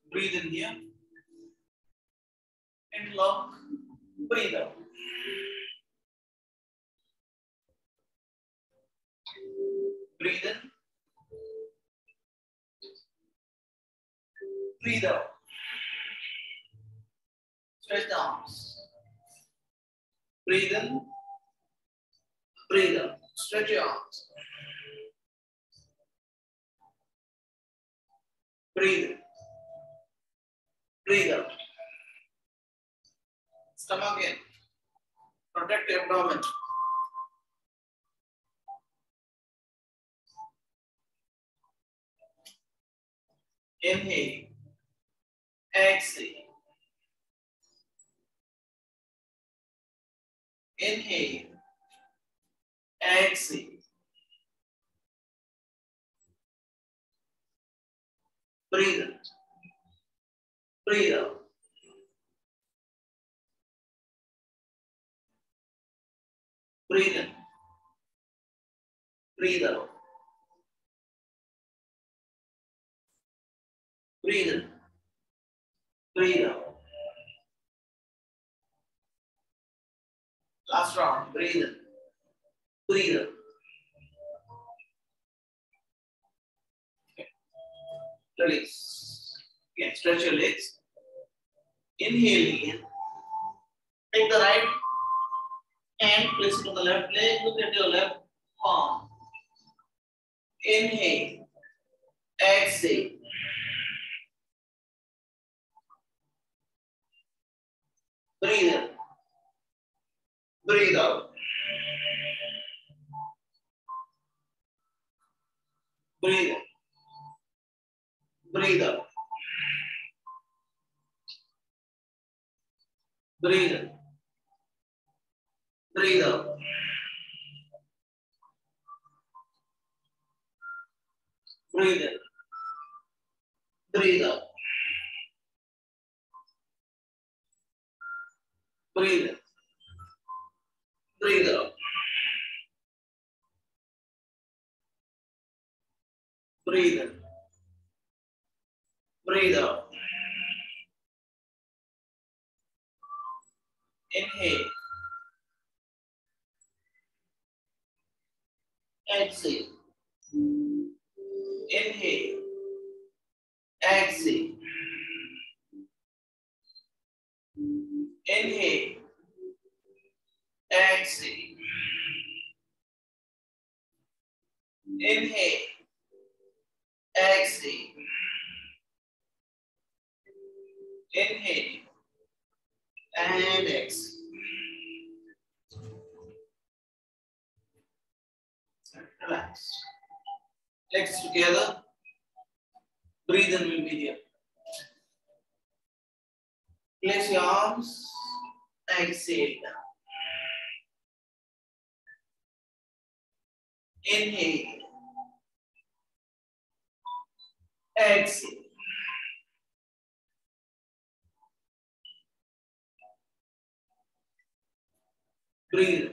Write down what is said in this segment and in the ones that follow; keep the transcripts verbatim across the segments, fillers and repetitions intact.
Breathe in here. Interlock. Breathe out. Breathe in. Breathe out. Stretch the arms. Breathe in. Breathe out. Stretch your arms. Breathe in. Breathe out. Stomach in. Protect your abdomen. Inhale. Exhale. Inhale. Exhale. Breathe in. Breathe out. Breathe in. Breathe out. Breathe in. Breathe out. Last round. Breathe in. Breathe out. Okay. Release. Again, stretch your legs. Inhale in. Take the right hand, place it on the left leg. Look at your left palm. Inhale. Exhale. Breathe in. Breathe out. Breathe in. Breathe out. Breathe in. Breathe out. Breathe in. Breathe out. Breathe in. Breathe out. Breathe in. Breathe out. Inhale. Exhale. Inhale. Exhale. Inhale. Exhale. Inhale. Exhale. Inhale. And exhale. Relax. Legs together. Breathe in will be here. Place your arms. Exhale down. Inhale. Exhale. Breathe.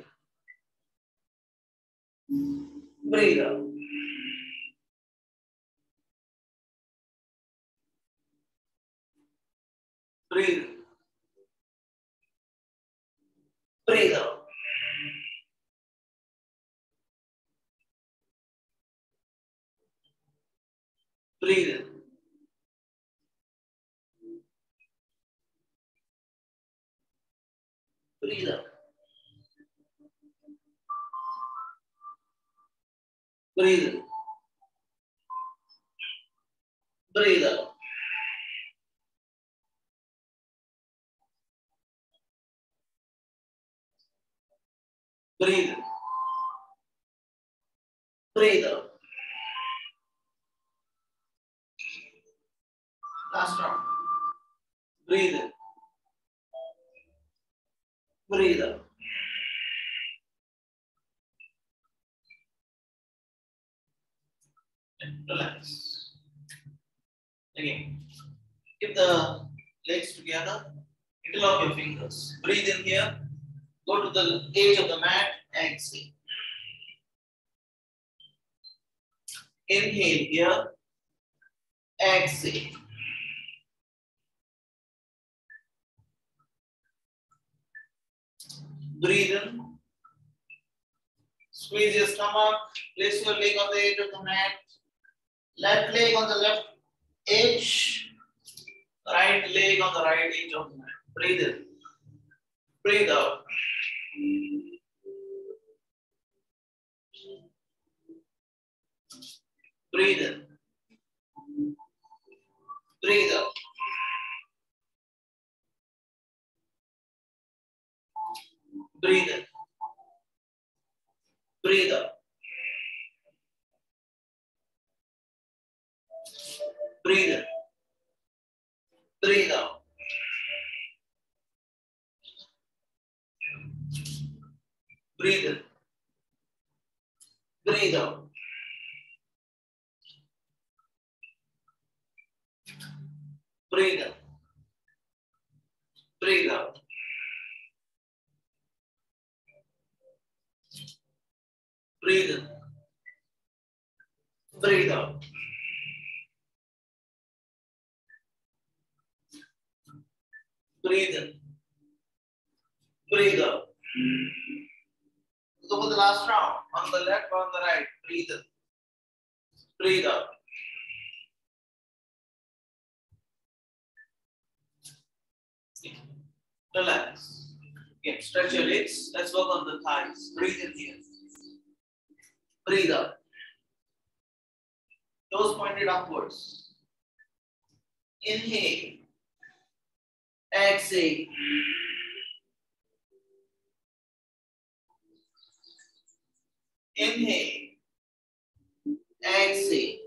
Breathe out. Breathe. Breathe out. Breathe in. Breathe out. Breathe in. Breathe out. Breathe in. Breathe out. Last round. Breathe in. Breathe out. And relax. Again. Keep the legs together. Interlock your fingers. Breathe in here. Go to the edge of the mat. Exhale. Inhale here. Exhale. Breathe in. Squeeze your stomach. Place your leg on the edge of the mat. Left leg on the left edge. Right leg on the right edge of the mat. Breathe in. Breathe out. Breathe in. Breathe out. Breathe in. Breathe out. Breathe in. Breathe out. Breathe in. Breathe out. Breathe in. Breathe out. Breathe in. Breathe out. Breathe in. Breathe out. Go for the last round. On the left or on the right. Breathe in. Breathe out. Relax. Okay, stretch your legs. Let's work on the thighs. Breathe in here. Breathe out. Toes pointed upwards. Inhale. Exhale. Inhale. Exhale.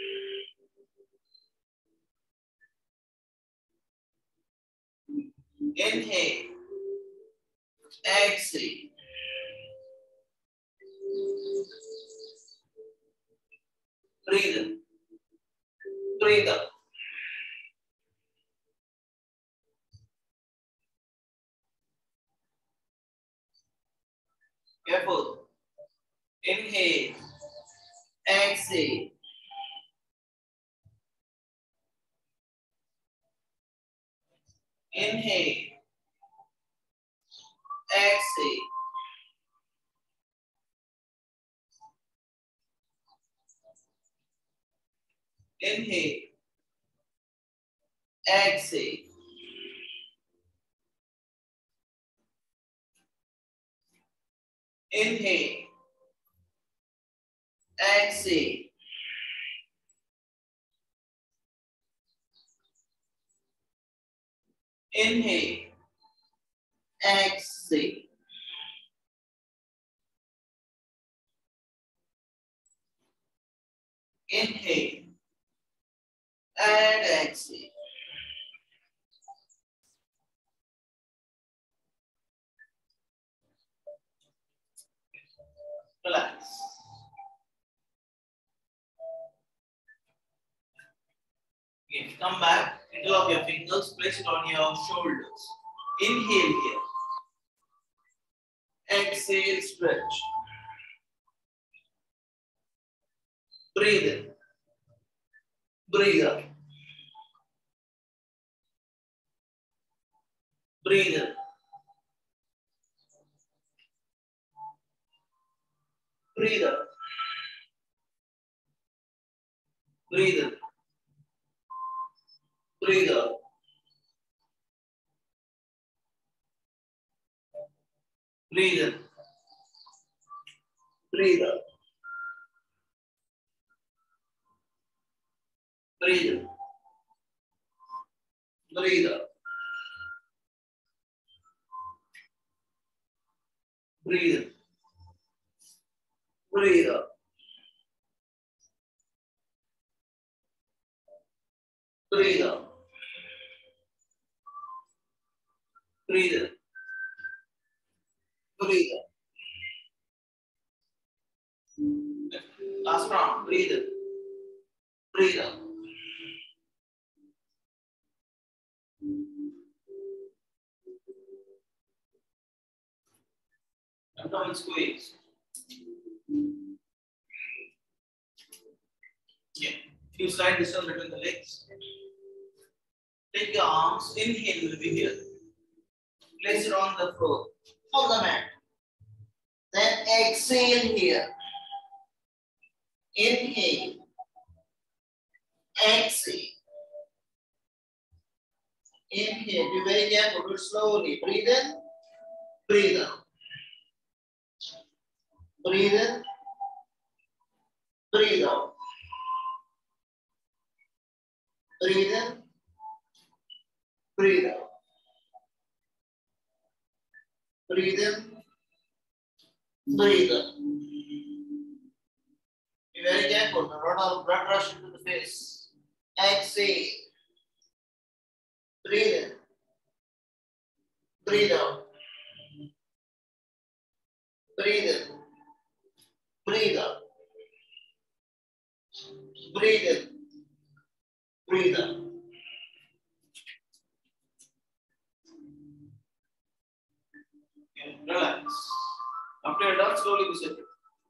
Inhale. Exhale. Breathe in. Breathe out. Careful. Inhale. Exhale. Inhale. Exhale. Inhale. Exhale. Inhale. Exhale. Inhale. Exhale. Inhale. And exhale. Relax. Okay, come back. Interlock your fingers. Place it on your shoulders. Inhale here. Exhale, stretch. Breathe in. Breathe out. Breathe in. Breathe out. Breathe in. Breathe out. Breathe in. Breathe out. Breathe in. Breathe out. Breathe in. Breathe out. Breathe out. Breathe in. Breathe out. Last round. Breathe in. Breathe out. Abdomen squeeze. Yeah. Few slight distance between the legs. Take your arms. Inhale will be here. Place it on the floor. on the mat. Then exhale here. Inhale. Exhale. Inhale. Be very careful. Do it slowly. Breathe in. Breathe out. Breathe in. Breathe out. Breathe in. Breathe out. Breathe in. Breathe out. Be very careful. Not all blood rush into the face. Exhale. Breathe in. Breathe out. Breathe in. Breathe out. Breathe in. Breathe out. Okay, relax. After you're done, slowly be seated.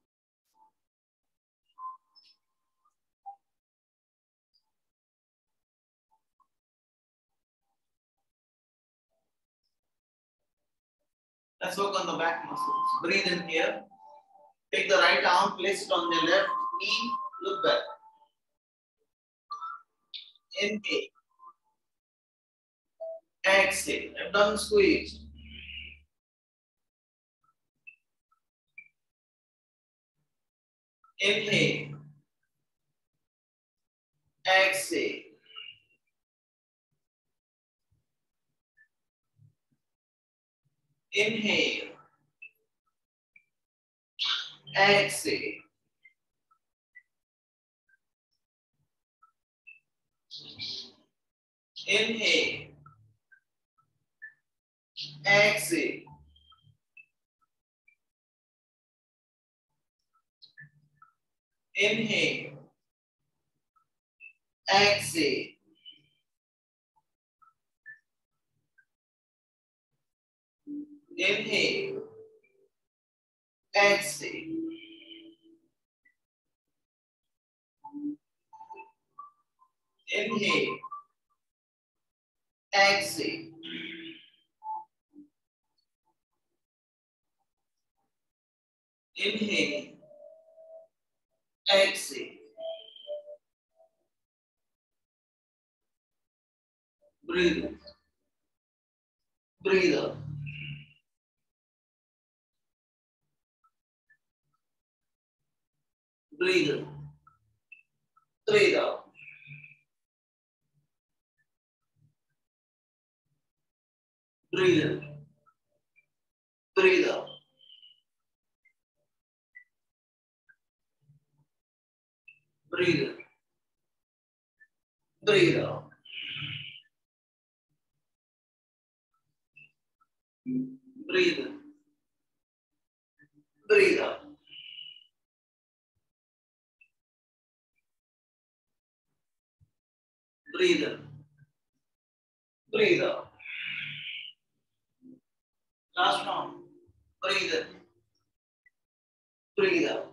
Let's work on the back muscles. Breathe in here. Take the right arm, place it on the left knee. Look back. Inhale. Exhale. Abdomen squeeze. Inhale. Exhale. Inhale. Exhale. Inhale. Exhale. Inhale. Exhale. Inhale. Exhale. Inhale. Exhale. Inhale. Exhale. Breathe in. Breathe out. Breathe in. Breathe out. Breathe in. Breathe out. Breathe in. Breathe out. Breathe in. Breathe out. Breathe in. Breathe out. Last round. Breathe in. Breathe out.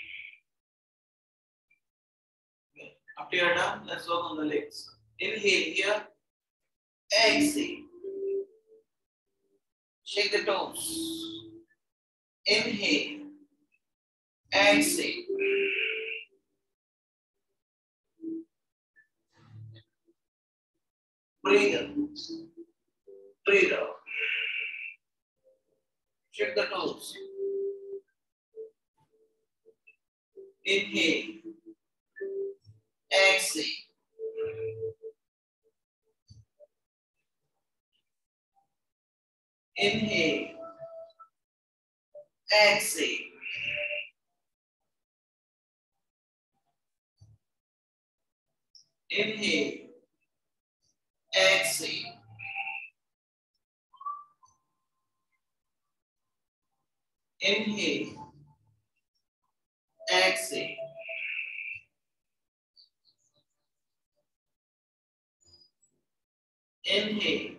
Okay. After you're done, let's work on the legs. Inhale here. Exhale. Shake the toes. Inhale. Exhale. Breathe in. Breathe out. Shake the toes. Inhale. Exhale. Inhale. Exhale. Inhale. Exhale. Inhale. Exhale. Inhale.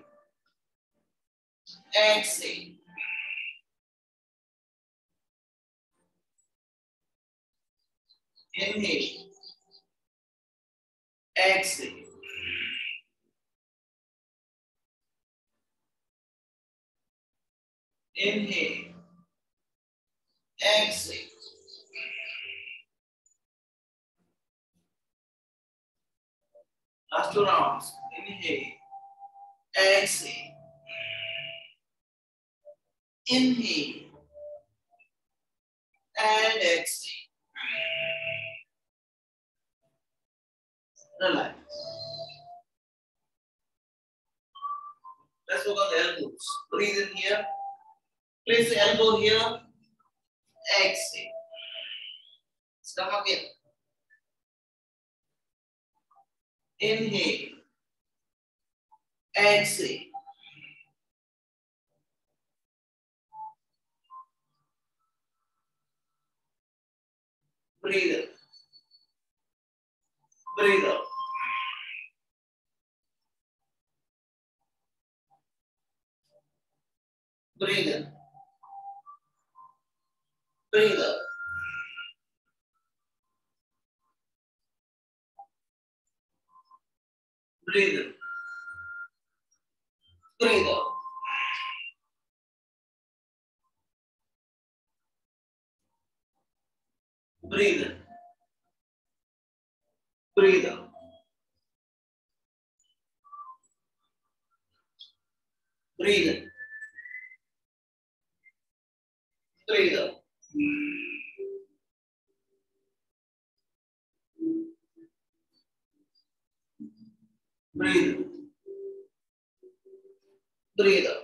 Exhale. Inhale. Exhale. Inhale. Exhale. Last two rounds. Inhale. Exhale. Inhale. And exhale. Relax. Let's work on the elbows. Breathe in here. Place the elbow here. Exhale. Stomach in. Inhale. Exhale. Breathe in. Breathe out. Breathe in. Breathe out. Breathe in. Breathe out. Breathe in. Breathe out. Breathe in. Breathe out. Breathe in. Breathe out.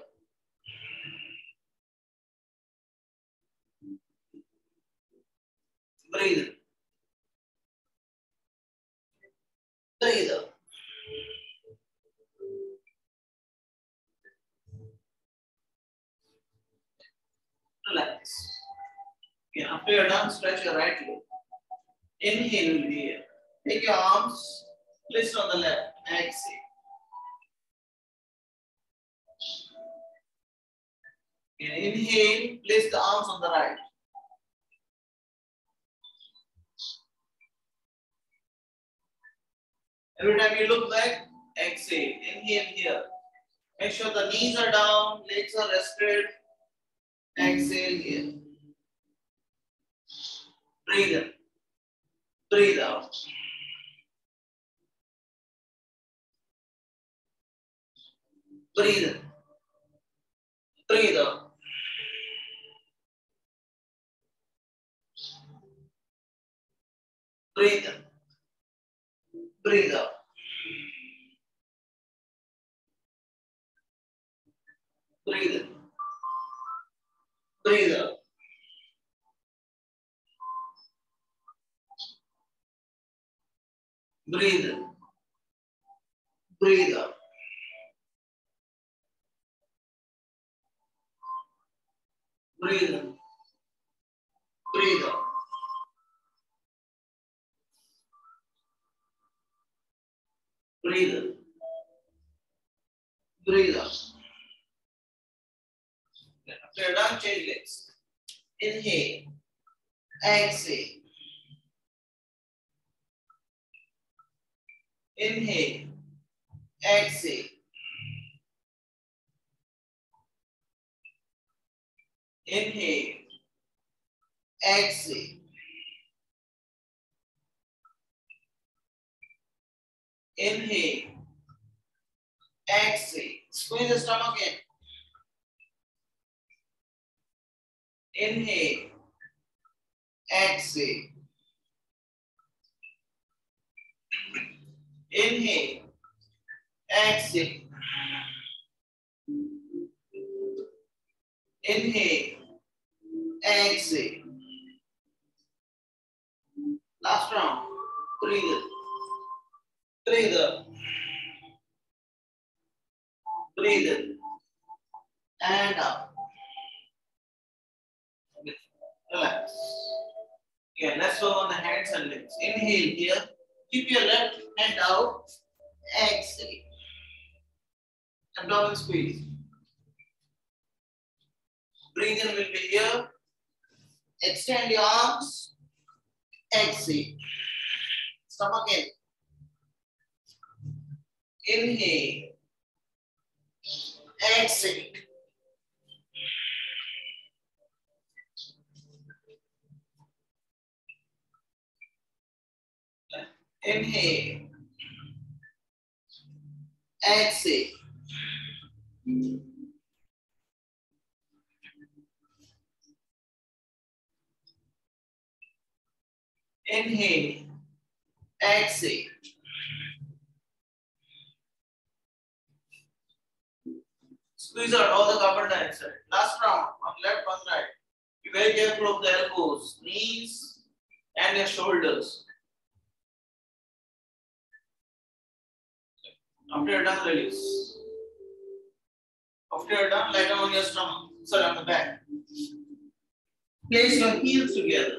Breathe in. Breathe out. Relax. Okay, after you're done, stretch your right leg. Inhale will be here. Take your arms, place it on the left. Exhale. Okay, inhale, place the arms on the right. Every time you look back, exhale. Inhale here. Make sure the knees are down, legs are rested. Exhale here. Breathe in. Breathe out. Breathe in. Breathe out. Breathe in. Breathe out. Breathe in. Breathe out. Breathe in. Breathe out. Breathe in. Breathe out. Breathe in. Breathe out. After you're done, change legs. Inhale. Exhale. Inhale. Exhale. Inhale. Exhale. Inhale. Exhale. Squeeze the stomach in. Inhale. Exhale. Inhale. Exhale. Inhale. Exhale. Last round. Breathe in. Breathe out. Breathe in. And out. Relax. Okay, let's work on the hands and legs. Inhale here. Keep your left hand out. Exhale. Abdomen squeeze. Breathe in will be here. Extend your arms. Exhale. Stomach in. Inhale. Exhale. Inhale. Exhale. Inhale. Exhale. Squeeze out all the carbon dioxide. Last round. One left, one right. Be very careful of the elbows, knees, and your shoulders. After you're done, release. After you're done, lie down on your stomach. Sorry, on the back. Place your heels together.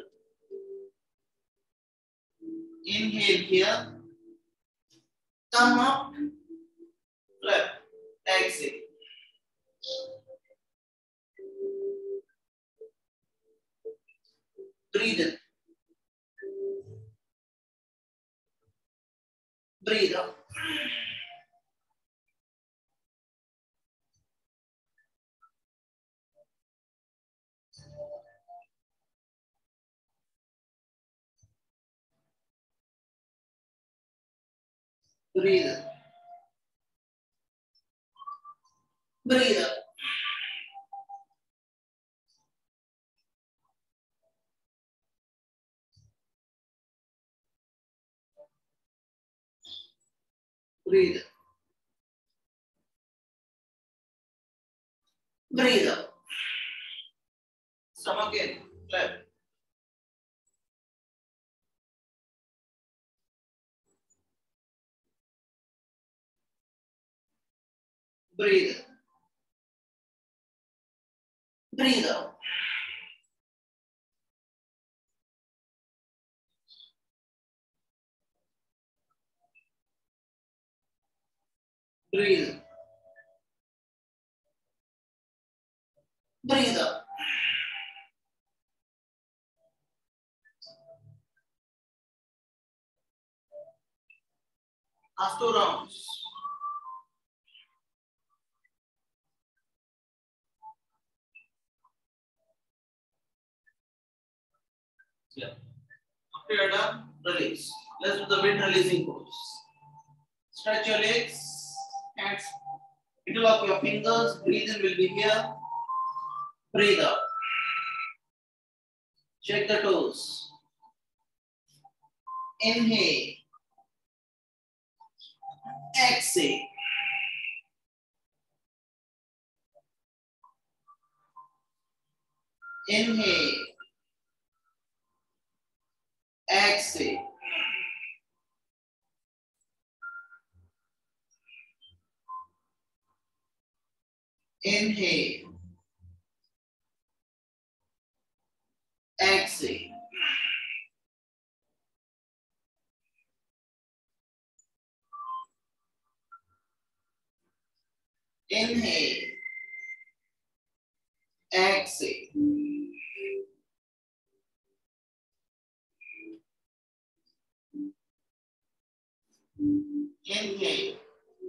Inhale here. Come up. Flip. Exhale. Breathe in. Breathe out. Breathe in. Breathe out. Breathe in. Breathe out. Stomach in. Flip. Breathe in. Breathe out. Breathe in. Breathe out. Last two rounds. Yeah. After you're done, release. Let's do the wind releasing pose. Stretch your legs, hands. Interlock your fingers. Breathe in will be here. Breathe out. Check the toes. Inhale. Exhale. Inhale. Exhale. Inhale. Exhale. Inhale. Exhale. Inhale.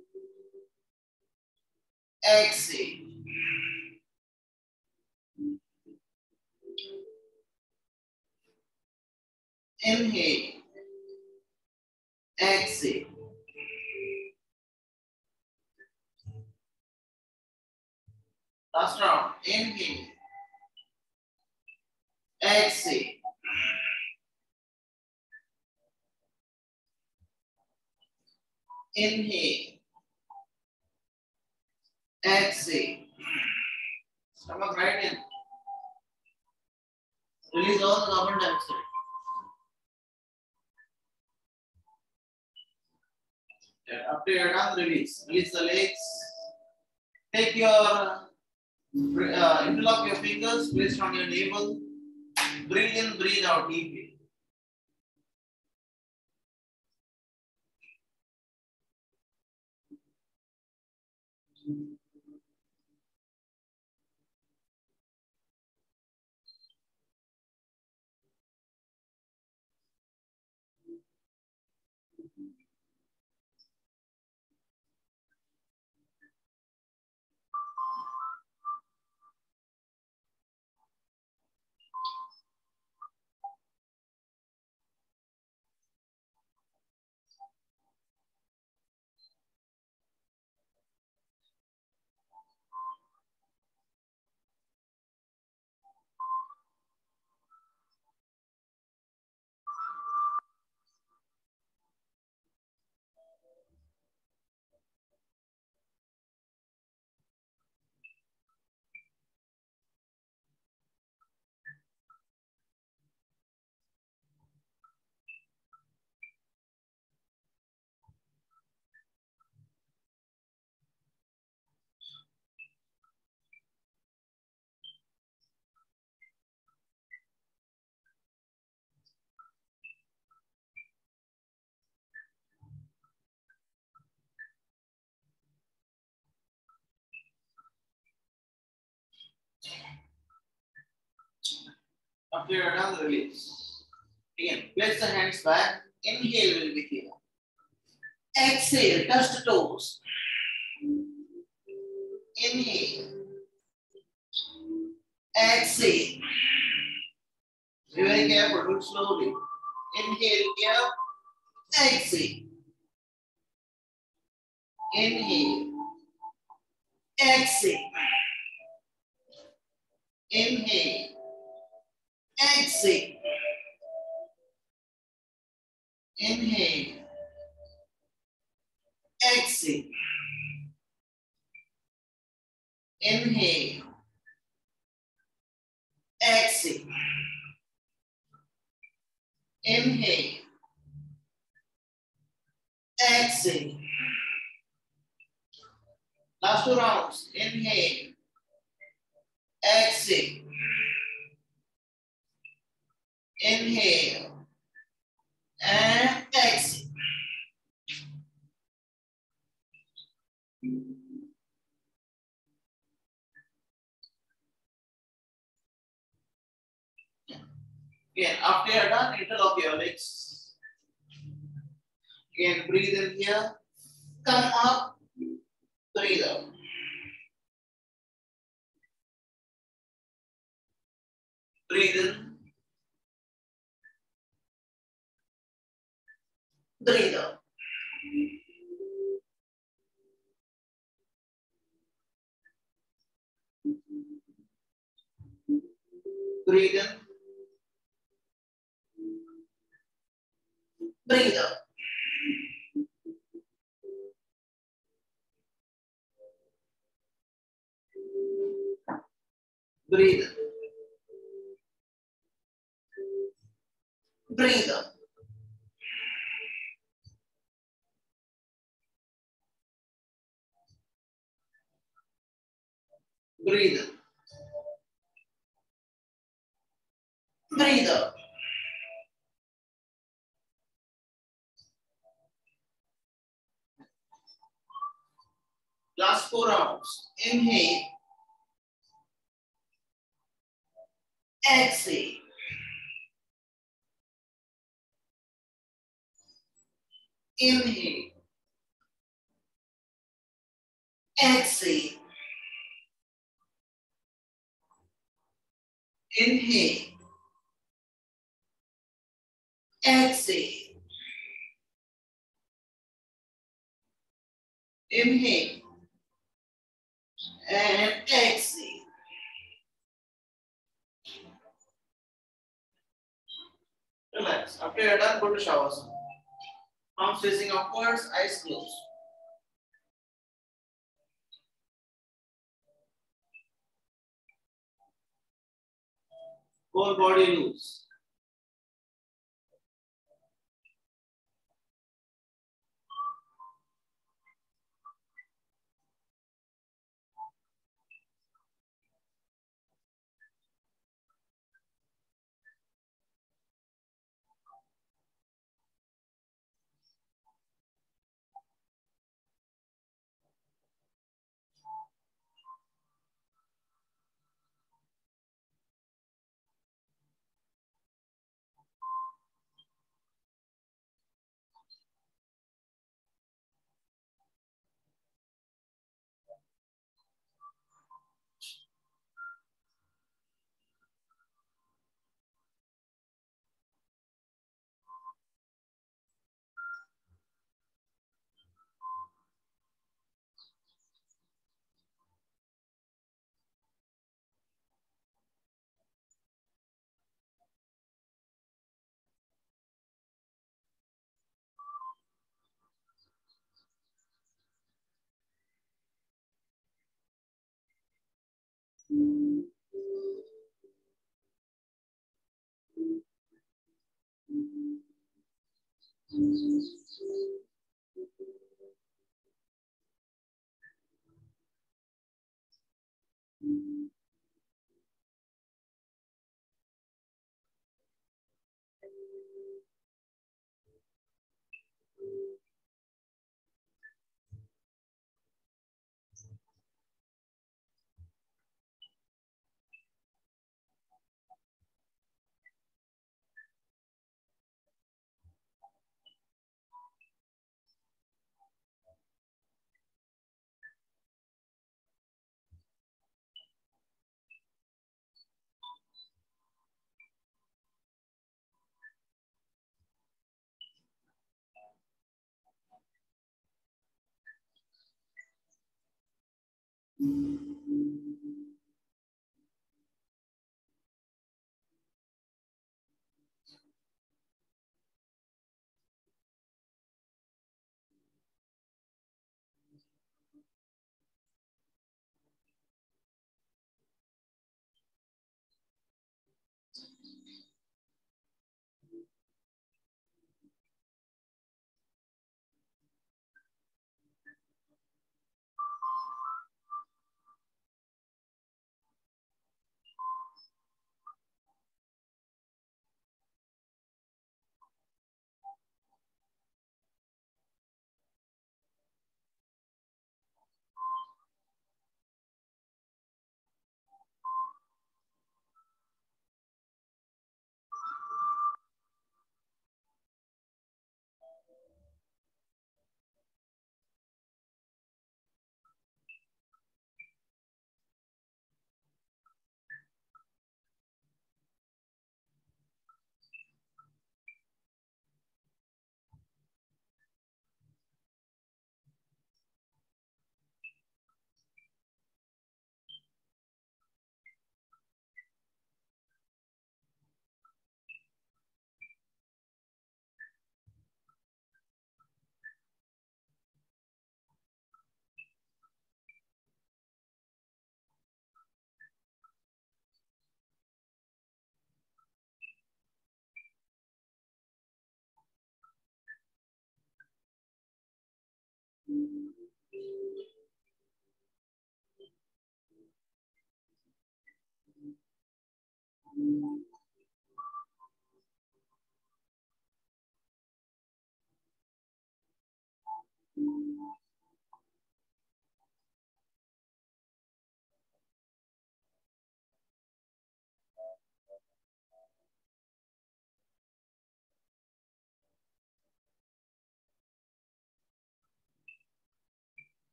Exhale. Inhale. Exhale. Last round. Inhale. Exhale. Inhale. Exhale. Stomach right in. Release all the carbon dioxide. And after you're done, release. Release the legs. Take your, uh, interlock your fingers, place it on your navel. Breathe in, breathe out deeply. after you're done, release. Again, place the hands back. Inhale will be here. Exhale, touch the toes. Inhale. Exhale. Be very careful, do it slowly. Inhale here. Exhale. Inhale. Exhale. Inhale. Exhale. Inhale. Exhale. Inhale. Exhale. Inhale. Exhale. Last two rounds. Inhale. Exhale. Inhale. And exhale. Again, after you're done, interlock your legs. Again, breathe in here. Come up. Breathe out. Breathe in. Breathe out. Breathe in. Breathe out. Breathe in. Breathe out. Breathe in. Breathe out. Last four rounds. Inhale. Exhale. Inhale. Exhale. Inhale. Exhale. Inhale. And exhale. Relax. After you're done, go to Shavasana. Palms facing upwards, eyes closed. Whole body loose.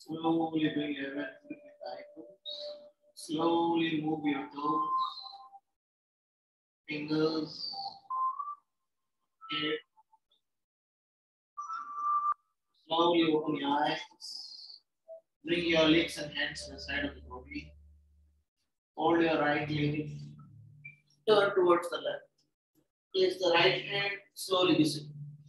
Slowly bring your awareness to the ankles. Slowly move your toes, fingers, head. Slowly open your eyes. Bring your legs and hands to the side of the body. Hold your right leg. Turn towards the left. Place the right hand slowly beside.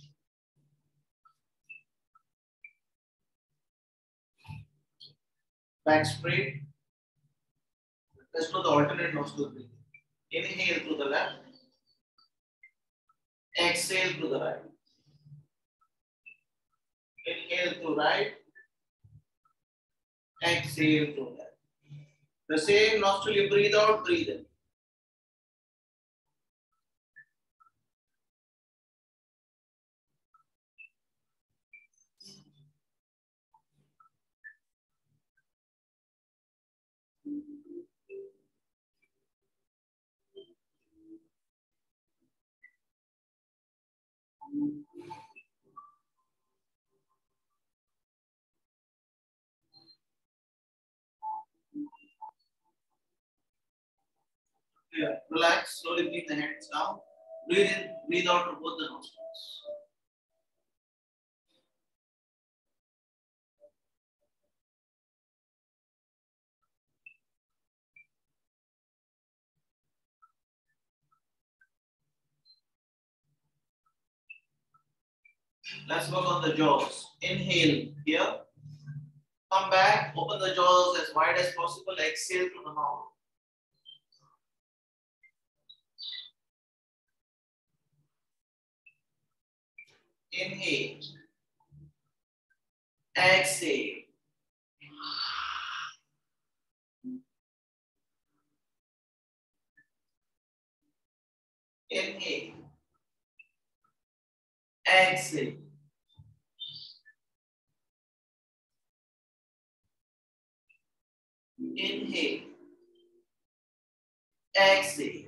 Back straight. Let's do the alternate nostril breathing. Inhale through the left. Exhale through the right. Inhale through right. Exhale through left. The same nostril you breathe out, breathe in. Yeah. Relax. Slowly bring the hands down. Breathe in, breathe out through both the nostrils. Let's work on the jaws. Inhale here. Come back. Open the jaws as wide as possible. Exhale through the mouth. Inhale. Exhale. Inhale. Exhale. Inhale. Exhale.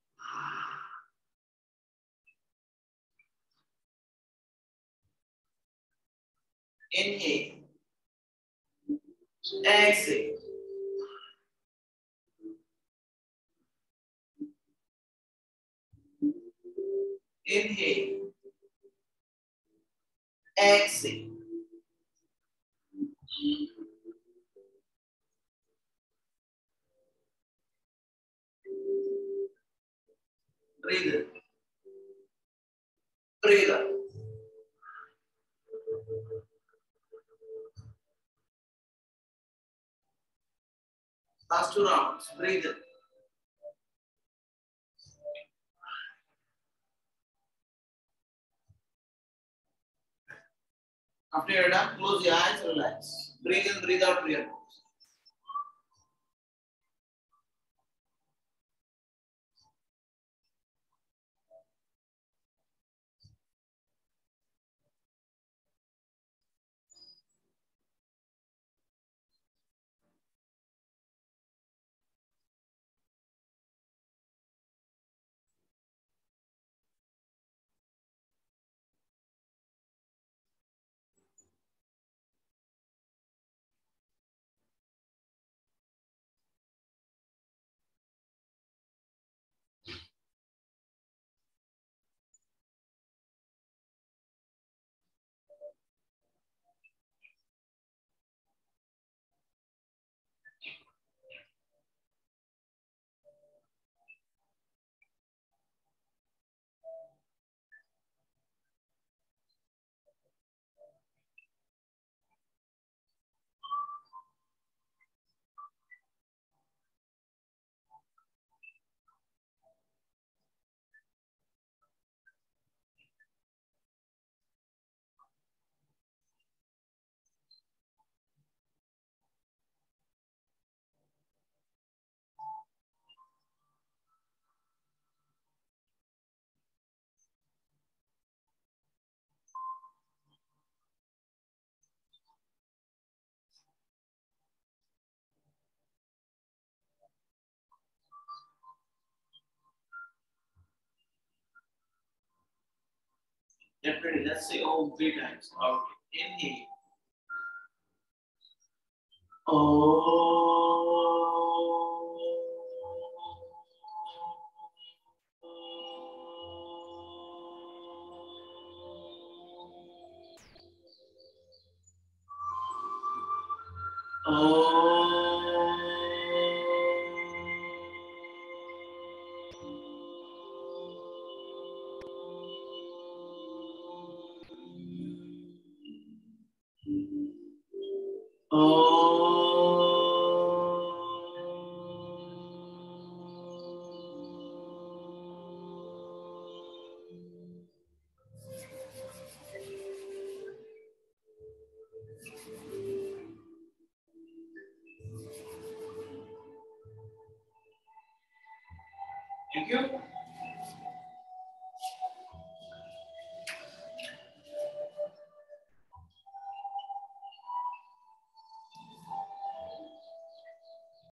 Inhale. Exhale. Inhale. Exhale. Breathe in. Breathe out. Last two rounds. Breathe in. After you're done, close your eyes, relax. Breathe in, breathe out through your nose. Get ready. Let's say Om three times. Out. Inhale. Thank you.